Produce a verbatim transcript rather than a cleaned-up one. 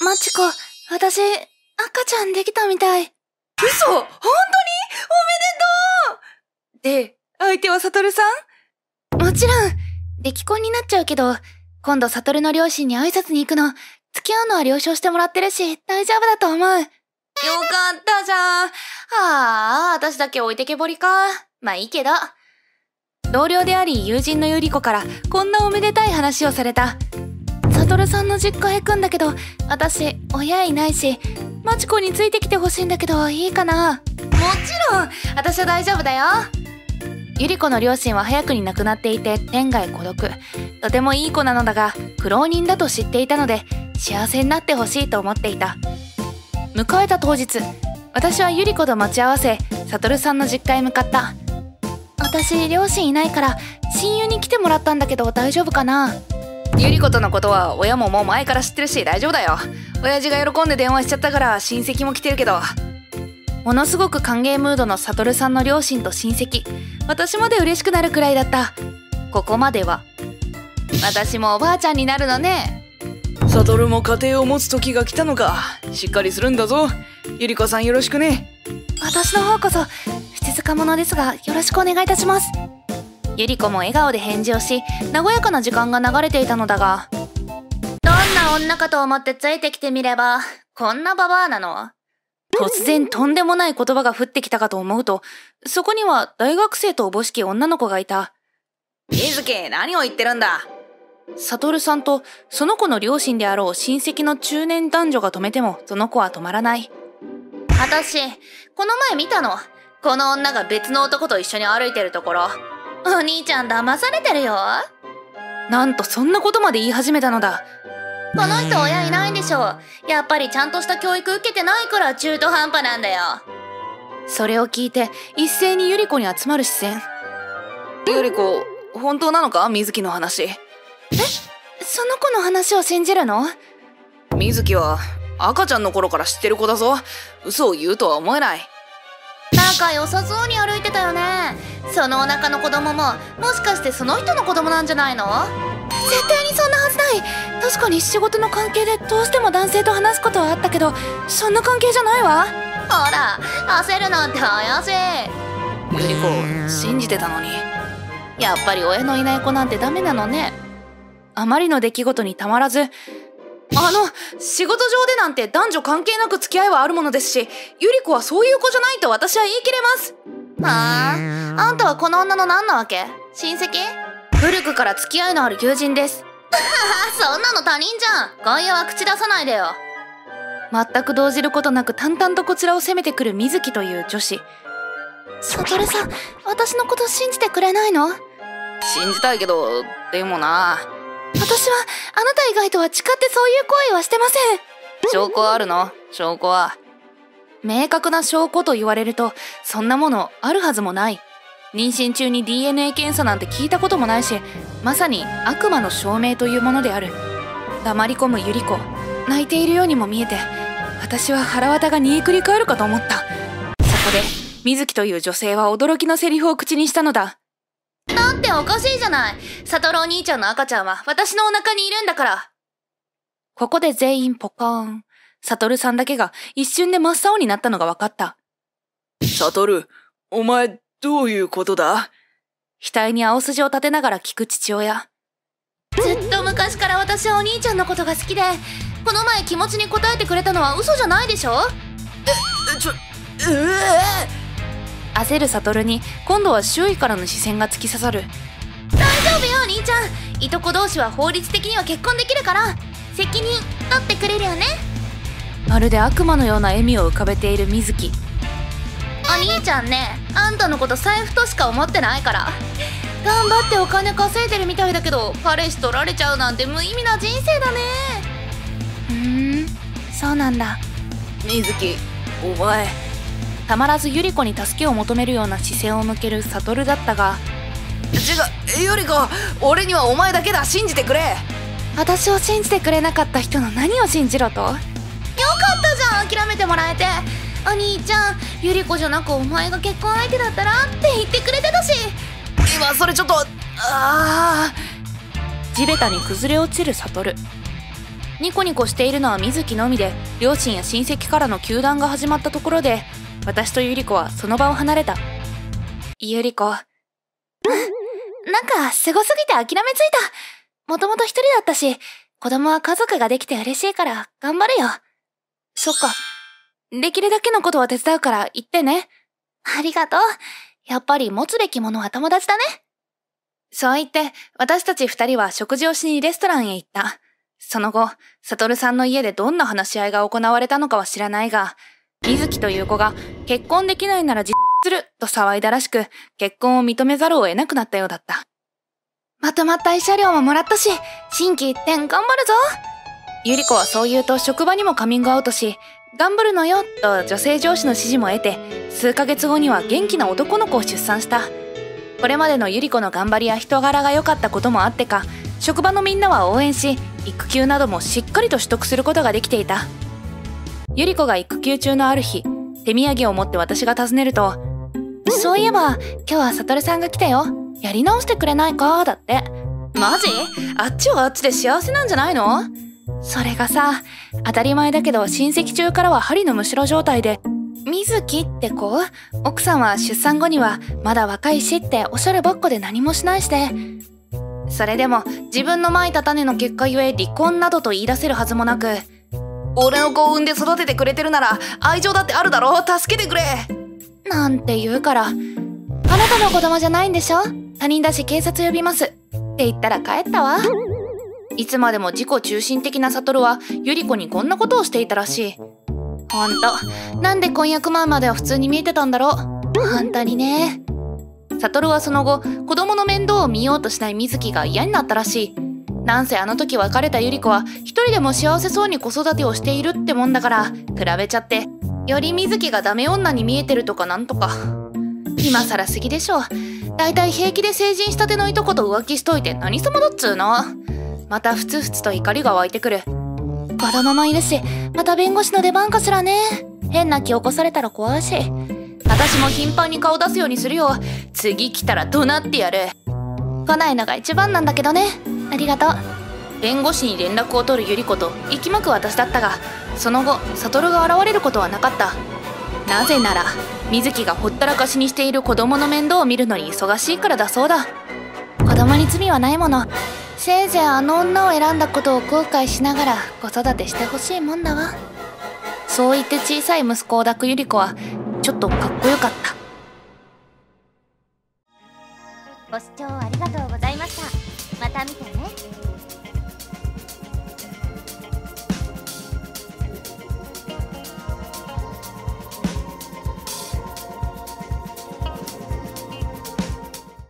マチコ、私、赤ちゃんできたみたい。 嘘？本当に？おめでとう！で、相手はサトルさん？ もちろん、出来婚になっちゃうけど、今度サトルの両親に挨拶に行くの、付き合うのは了承してもらってるし、大丈夫だと思う。よかったじゃん。 ああ、私だけ置いてけぼりか。まあいいけど。同僚であり友人のゆり子からこんなおめでたい話をされた。サトルさんの実家へ行くんだけど、私、親いないし、マチコについてきてほしいんだけど、いいかな？もちろん、私は大丈夫だよ。ゆり子の両親は早くに亡くなっていて天涯孤独。とてもいい子なのだが、苦労人だと知っていたので、幸せになってほしいと思っていた。迎えた当日、私はゆり子と待ち合わせ、サトルさんの実家へ向かった。私、両親いないから、親友に来てもらったんだけど大丈夫かな？ ゆり子とのことは親ももう前から知ってるし大丈夫だよ。親父が喜んで電話しちゃったから親戚も来てるけど。 ものすごく歓迎ムードのサトルさんの両親と親戚。私まで嬉しくなるくらいだった。ここまでは。私もおばあちゃんになるのね。 サトルも家庭を持つ時が来たのか。しっかりするんだぞ。ゆり子さんよろしくね。 私の方こそ、ふつつか者ですがよろしくお願いいたします。ゆり子も笑顔で返事をし、和やかな時間が流れていたのだが、どんな女かと思ってついてきてみれば、こんなババアなの？突然とんでもない言葉が降ってきたかと思うと、そこには大学生とおぼしき女の子がいた。 水木、何を言ってるんだ？ サトルさんとその子の両親であろう親戚の中年男女が止めてもその子は止まらない。私、この前見たの。この女が別の男と一緒に歩いてるところ。お兄ちゃん騙されてるよ。なんとそんなことまで言い始めたのだ。この人親いないんでしょ。やっぱりちゃんとした教育受けてないから中途半端なんだよ。それを聞いて一斉にゆり子に集まる視線。 ゆり子、本当なのか？水木の話。え？ その子の話を信じるの？ 水木は赤ちゃんの頃から知ってる子だぞ。嘘を言うとは思えない。 仲良さそうに歩いてたよね。そのお腹の子供ももしかしてその人の子供なんじゃないの？絶対にそんなはずない。確かに仕事の関係でどうしても男性と話すことはあったけど、そんな関係じゃないわ。ほら、焦るなんて怪しい。 ゆり子、信じてたのに。 やっぱり親のいない子なんてダメなのね。あまりの出来事にたまらず、あの、仕事上でなんて男女関係なく付き合いはあるものですし、ゆり子はそういう子じゃないと私は言い切れます。はあ、あんたはこの女の何なわけ？親戚？古くから付き合いのある友人です。そんなの他人じゃん。外野は口出さないでよ。全く動じることなく淡々とこちらを責めてくる水木という女子。サトルさん、私のこと信じてくれないの？ 信じたいけど、でもな。 私はあなた以外とは誓ってそういう行為はしてません。 証拠あるの？証拠は。 明確な証拠と言われると、そんなものあるはずもない。妊娠中に ディーエヌエー 検査なんて聞いたこともないし、まさに悪魔の証明というものである。黙り込むゆり子、泣いているようにも見えて、私は腹渡が煮えくり返るかと思った。そこで水木という女性は驚きのセリフを口にしたのだ。だっておかしいじゃない。サトルお兄ちゃんの赤ちゃんは私のお腹にいるんだから。ここで全員ポカーン。サトルさんだけが一瞬で真っ青になったのが分かった。 サトル、お前どういうことだ？ 額に青筋を立てながら聞く父親。ずっと昔から私はお兄ちゃんのことが好きで、この前気持ちに応えてくれたのは嘘じゃないでしょ？ え、ちょ、うえー、焦るサトルに今度は周囲からの視線が突き刺さる。大丈夫よお兄ちゃん。いとこ同士は法律的には結婚できるから責任取ってくれるよね。まるで悪魔のような笑みを浮かべている水木。お兄ちゃんね、あんたのこと財布としか思ってないから。頑張ってお金稼いでるみたいだけど、彼氏取られちゃうなんて無意味な人生だね。ふーん、そうなんだ。 水木、お前。 たまらずゆり子に助けを求めるような視線を向けるサトルだったが、 違う、ゆり子、俺にはお前だけだ。信じてくれ。 私を信じてくれなかった人の何を信じろと？よかったじゃん、諦めてもらえて。お兄ちゃん、ゆり子じゃなくお前が結婚相手だったらって言ってくれてたし。 今それちょっと、ああ。 地べたに崩れ落ちるサトル。 ニコニコしているのは水木のみで、両親や親戚からの糾弾が始まったところで、私とゆり子はその場を離れた。ゆり子。なんか、すごすぎて諦めついた。もともと一人だったし、子供は家族ができて嬉しいから頑張るよ。そっか。できるだけのことは手伝うから言ってね。ありがとう。やっぱり持つべきものは友達だね。そう言って、私たち二人は食事をしにレストランへ行った。その後、サトルさんの家でどんな話し合いが行われたのかは知らないが、水木という子が結婚できないなら実すると騒いだらしく、結婚を認めざるを得なくなったようだった。まとまった慰謝料ももらったし、心機一転頑張るぞ。ゆり子はそう言うと職場にもカミングアウトし、頑張るのよと女性上司の指示も得て、数ヶ月後には元気な男の子を出産した。これまでのゆり子の頑張りや人柄が良かったこともあってか、職場のみんなは応援し、育休などもしっかりと取得することができていた。ゆり子が育休中のある日、手土産を持って私が尋ねると、そういえば今日はサトルさんが来たよ。やり直してくれないかだって。マジ？あっちはあっちで幸せなんじゃないの？それがさ、当たり前だけど親戚中からは針のむしろ状態で、水木って子？奥さんは出産後にはまだ若いしっておしゃればっかで何もしないして。それでも自分のまいた種の結果ゆえ離婚などと言い出せるはずもなく、俺の子を産んで育ててくれてるなら愛情だってあるだろ、助けてくれなんて言うから、あなたの子供じゃないんでしょ？他人だし警察呼びますって言ったら帰ったわ。いつまでも自己中心的な悟はゆり子にこんなことをしていたらしい。ほんと、なんで婚約前までは普通に見えてたんだろう。本当にね。悟はその後、子供の面倒を見ようとしない水木が嫌になったらしい。なんせあの時別れたゆり子は一人でも幸せそうに子育てをしているってもんだから、比べちゃって、より水木がダメ女に見えてるとかなんとか。今更すぎでしょ。だいたい平気で成人したてのいとこと浮気しといて何様だっつーの。またふつふつと怒りが湧いてくる。子供もいるし、また弁護士の出番かしらね。変な気起こされたら怖いし。私も頻繁に顔出すようにするよ。次来たら怒鳴ってやる。来ないのが一番なんだけどね。ありがとう。弁護士に連絡を取るゆり子と息巻く私だったが、その後悟が現れることはなかった。なぜなら水木がほったらかしにしている子供の面倒を見るのに忙しいからだそうだ。子供に罪はないもの。せいぜいあの女を選んだことを後悔しながら子育てしてほしいもんだわ。そう言って小さい息子を抱くゆり子はちょっとかっこよかった。 ご視聴ありがとうございました。また見てね。